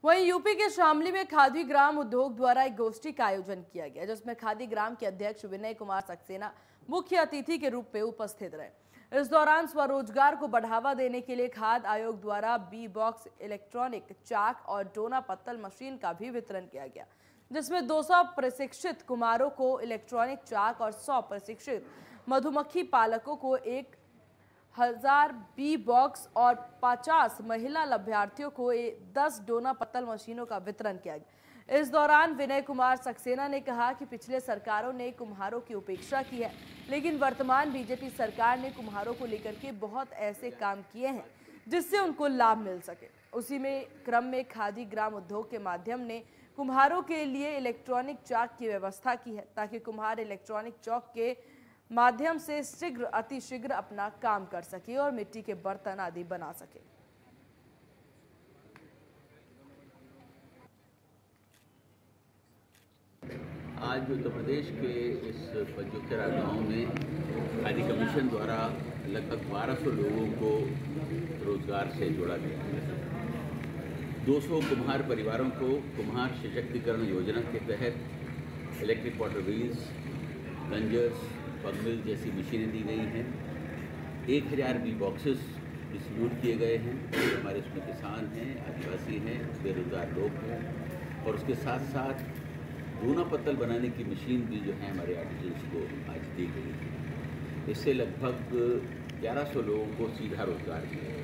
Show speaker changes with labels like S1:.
S1: वहीं यूपी के शामली में खादी ग्राम उद्योग द्वारा एक गोष्ठी का आयोजन किया गया, जिसमें खादी ग्राम के अध्यक्ष विनय कुमार सक्सेना मुख्य अतिथि के रूप में उपस्थित रहे। इस दौरान स्वरोजगार को बढ़ावा देने के लिए खाद्य आयोग द्वारा बी बॉक्स, इलेक्ट्रॉनिक चाक और डोना पत्तल मशीन का भी वितरण किया गया, जिसमें 200 प्रशिक्षित कुम्हारों को इलेक्ट्रॉनिक चाक और 100 प्रशिक्षित मधुमक्खी पालकों को 1000 बी बॉक्स और 50 महिला लाभार्थियों को 10 डोना पत्तल मशीनों का वितरण किया गया। इस दौरान विनय कुमार सक्सेना ने कहा कि पिछले सरकारों ने कुम्हारों की उपेक्षा की है, लेकिन वर्तमान बीजेपी सरकार ने कुम्हारों को लेकर के बहुत ऐसे काम किए हैं जिससे उनको लाभ मिल सके। उसी में क्रम में खादी ग्राम उद्योग के माध्यम ने कुम्हारों के लिए इलेक्ट्रॉनिक चाक की व्यवस्था की है, ताकि कुम्हार इलेक्ट्रॉनिक चौक के माध्यम से शीघ्र अतिशीघ्र अपना काम कर सके और मिट्टी के बर्तन आदि बना सके।
S2: आज उत्तर प्रदेश के इस पंचोत्तरा गांव में खादी कमीशन द्वारा लगभग 1200 लोगों को रोजगार से जोड़ा गया है। 200 कुम्हार परिवारों को कुम्हार सशक्तिकरण योजना के तहत electric water wheels, plungers, pugmill जैसी मशीनें दी गई हैं। 1000 बी बॉक्सेस डिस्ट्रीब्यूट किए गए हैं। हमारे उसमें किसान हैं, आदिवासी हैं, बेरोजगार लोग हैं, और उसके साथ साथ डोना पत्तल बनाने की मशीन भी जो है हमारे आर्टिजन्स को आज दी गई है। इससे लगभग 1100 लोगों को सीधा रोजगार मिला।